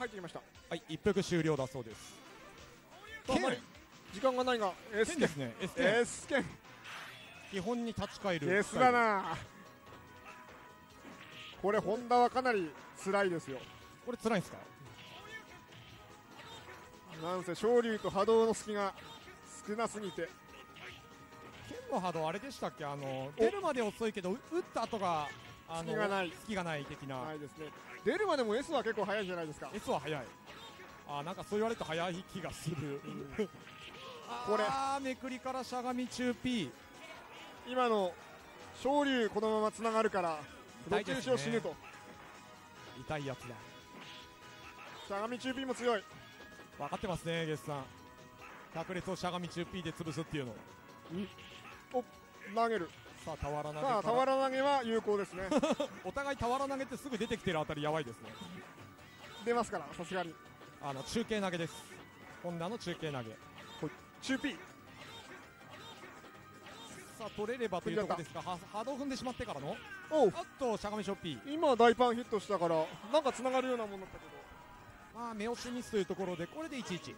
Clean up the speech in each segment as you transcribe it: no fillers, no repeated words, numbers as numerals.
入ってきました。 はい、一服終了だそうです。 あまり時間がないが S 剣ですね。 S 剣基本に立ち返る S だな。これホンダはかなり辛いですよ。 これ辛いんですか。 なんせ昇竜と波動の隙が少なすぎて。 剣の波動あれでしたっけ、出るまで遅いけど打った後が隙がない隙がない的な。 ないですね。出るまでも S は結構早いじゃないですか。 S は早い。なんかそう言われると早い気がする。 これめくりからしゃがみ中 P。 今の昇竜このままつながるからどっちにしろ死ぬと。 痛いやつだ。 しゃがみ中 P も強い。 分かってますねゲスさん。百列をしゃがみ中 P で潰すっていうの。 お投げる。 さあ俵投げ。 さあ俵投げは有効ですね。 お互い俵投げってすぐ出てきてるあたりやばいですね。 出ますからさすがに。 中継投げです。ホンダの中継投げ。 中 P。 さあ取れればというところですが、波動踏んでしまってからのおうあっとしゃがみショッピー。 今大パンヒットしたからなんかつながるようなもんだったけど、 目押しミスというところでこれで 1-1。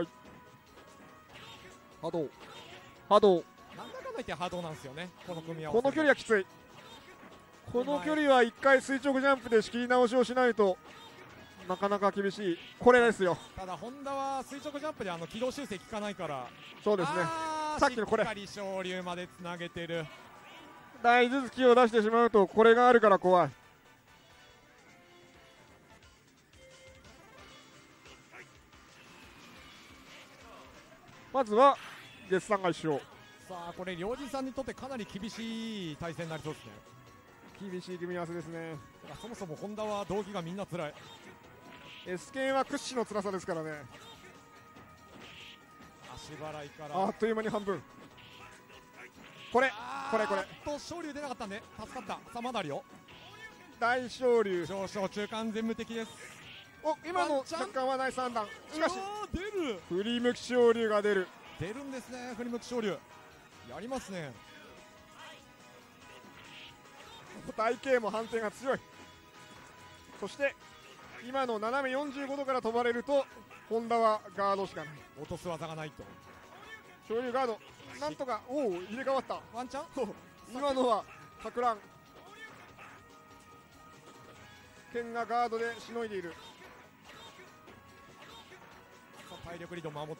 波動波動。 なんだかんだ言って波動なんですよねこの組み合わせ。 この距離はきつい。この距離は1回垂直ジャンプで仕切り直しをしないとなかなか厳しい。これですよ。 ただホンダは垂直ジャンプで軌道修正効かないから。 そうですね。さっきのこれしっかり昇竜までつなげてる。 大頭突きを出してしまうとこれがあるから怖い。まずはゲスさんが一勝。 さあこれ両人さんにとってかなり厳しい対戦になりそうですね。 厳しい組み合わせですね。 そもそもホンダは動機がみんな辛い。 S 系は屈指の辛さですからね。 足払いからあっという間に半分。これ昇竜出なかったんで助かった。さあまだあるよ。 大昇竜上昇中間全部的です。 お今の若干はナイス判断。しかし出る振り向き昇竜が出るんですね。振り向き昇竜やりますね。 体型も判定が強い。そして今の斜め45度から飛ばれるとホンダはガードしかない。 落とす技がないと。 昇竜ガードなんとか。おお入れ替わった。 ワンチャン今のはかく乱。剣がガードでしのいでいる。 体力リード守って、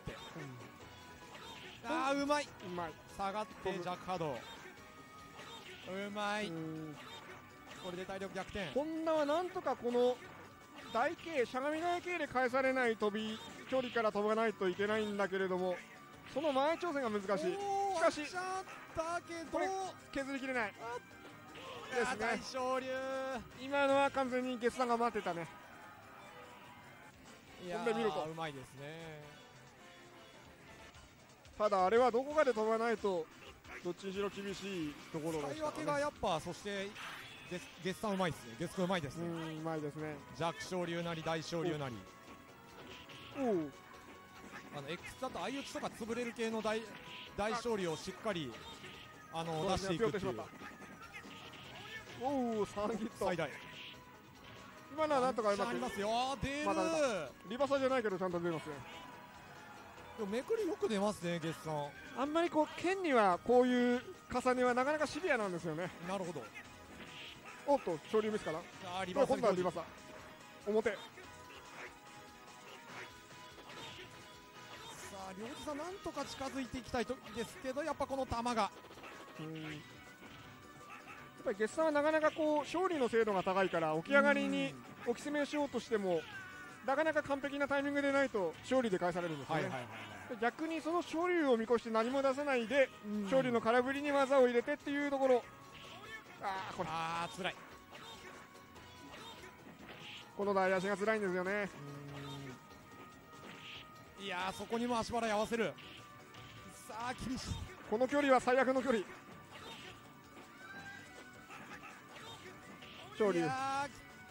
うまい。 うまい。 下がってジャックハードうまい。これで体力逆転。 ホンダはなんとかこの台形しゃがみ台形で返されない飛び距離から飛ばないといけないんだけれどもその前挑戦が難しい。しかしだけどこれ削りきれないですね。 大昇竜今のは完全にゲスさんが待ってたね。飛んでみるとうまいですね。 ただあれはどこかで飛ばないとどっちにしろ厳しいところです使い分けがやっぱ。そしてゲスさんうまいですね。ゲス君うまいですね。 うまいですね。 弱昇竜なり大昇竜なり。X だと相打ちとか潰れる系の大昇竜をしっかり出していくっていう。 おお3ヒット最大。 今のはなんとかうまくありますよ。出る、 リバサじゃないけどちゃんと出ますね。 でもめくりよく出ますねゲスさん。 あんまりこう剣にはこういう重ねはなかなかシビアなんですよね。 なるほど。 おっと昇竜ミスかな。 リバサ今度はリバサ表。さあ両手さんなんとか近づいていきたいとですけどやっぱこの球がやっぱりゲスさんはなかなかこう勝利の精度が高いから起き上がりに置き攻めをしようとしてもなかなか完璧なタイミングでないと勝利で返されるんですよね。逆にその昇竜を見越して何も出さないで昇竜の空振りに技を入れてっていうところ。これ辛い。 この台足が辛いんですよね。 いやーそこにも足払い合わせる。さあ厳しい。 この距離は最悪の距離。昇竜さ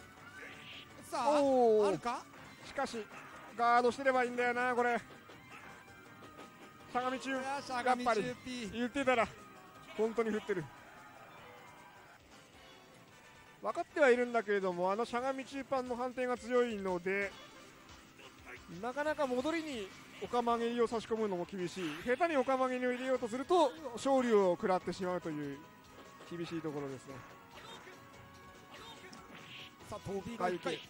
ああるか。 しかしガードしてればいいんだよな。これしゃがみ中やっぱり言ってたら本当に振ってる。分かってはいるんだけれどもしゃがみ中パンの判定が強いのでなかなか戻りにオカマ蹴りを差し込むのも厳しい。下手にオカマ蹴りを入れようとすると勝利を食らってしまうという厳しいところですね。 さあ飛びが1回、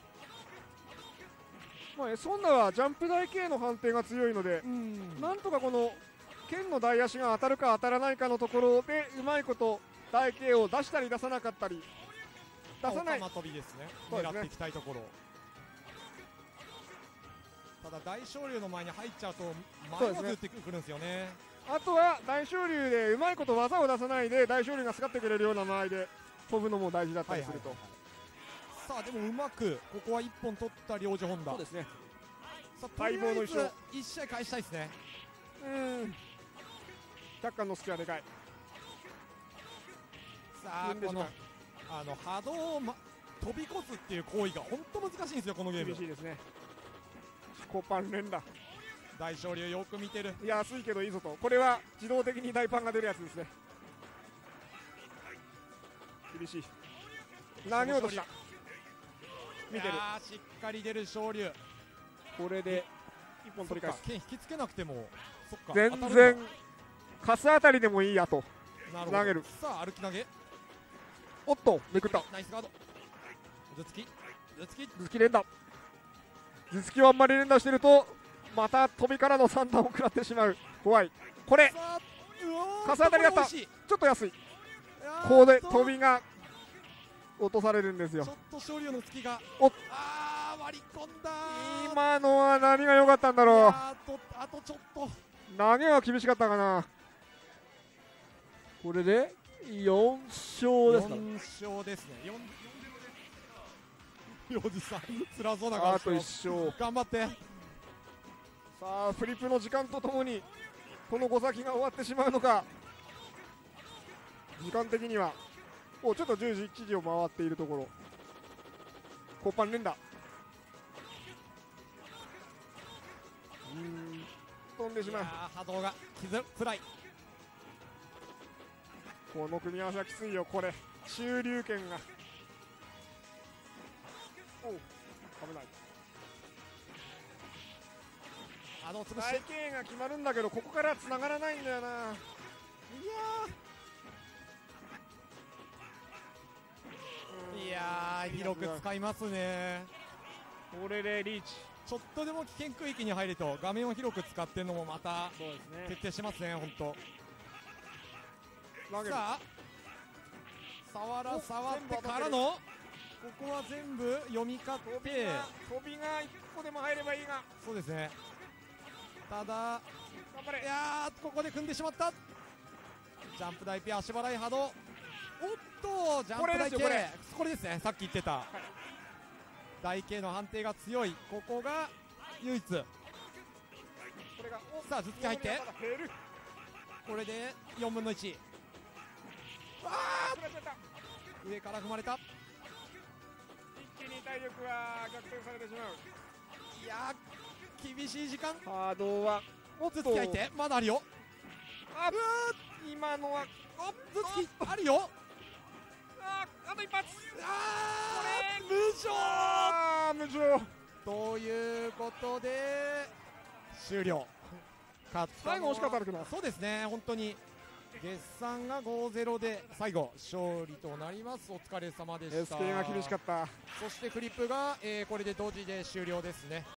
エソンナはジャンプ台系の判定が強いので、なんとかこの剣の台足が当たるか当たらないかのところでうまいこと台形を出したり出さなかったり、出さないオカマ飛びですね、 そうですね狙っていきたいところ。ただ大昇龍の前に入っちゃうと前も打ってくるんですよね。 あとは大昇龍でうまいこと技を出さないで大昇龍が使ってくれるような間合いで飛ぶのも大事だったりすると。 さあでもうまくここは1本取った両者本田。 そうですね。 さあとりあえず1試合返したいですね。 百貫の隙はでかい。 さあこの波動を、飛び越すっていう行為が本当難しいんですよこのゲーム。 厳しいですね。コパン連打。 大昇龍よく見てる。 安いけどいいぞと。これは自動的に大パンが出るやつですね。厳しい。投げようとした。見てる。 しっかり出る昇龍。 これで一本取り返す。 剣引きつけなくてもそっか全然カスあたりでもいいやと。投げる。 さあ歩き投げ。 おっとめくった。 ナイスガード。頭突き頭突き連打。頭突きをあんまり連打してるとまた飛びからの三段を食らってしまう。怖い。これカスあたりだった。ちょっと安い。ここで飛びが落とされるんですよ。 ちょっと昇龍の突きが割り込んだ。 今のは何が良かったんだろう。 あとちょっと投げは厳しかったかな。これで4勝ですか。 4勝ですね。おじさん辛そうな顔してます。 あと1勝頑張って。 さあフリップの時間とともにこの5先が終わってしまうのか。時間的にはちょっと10時1時を回っているところ。コパン連打。飛んでしまう。 波動がつらい。 この組み合わせはきついよ。これ中流拳が危ない。体型が決まるんだけどここから繋がらないんだよな。 いやー広く使いますね。 これでリーチ。 ちょっとでも危険区域に入ると画面を広く使ってるのもまた徹底しますね本当。さあ触ってからのここは全部読み勝って飛びが1個でも入ればいいが。 そうですね。ただ頑張れ。 いやーここで組んでしまった。ジャンプ台ピ足払い波動。おっとジャンプ台系これですね。さっき言ってた台系の判定が強い。ここが唯一。さあ頭突き入ってこれで4分の1。上から踏まれた。 一気に体力は逆転されてしまう。 いやー厳しい時間。 波動は頭突き入ってまだあるよ。 今のは頭突きあるよ。 あと一発。 無情ということで終了。 最後惜しかったけど。 そうですね本当に月産が 5-0 で最後勝利となります。お疲れ様でした。 SK が厳しかった。 そしてフリップが、これで同時で終了ですね。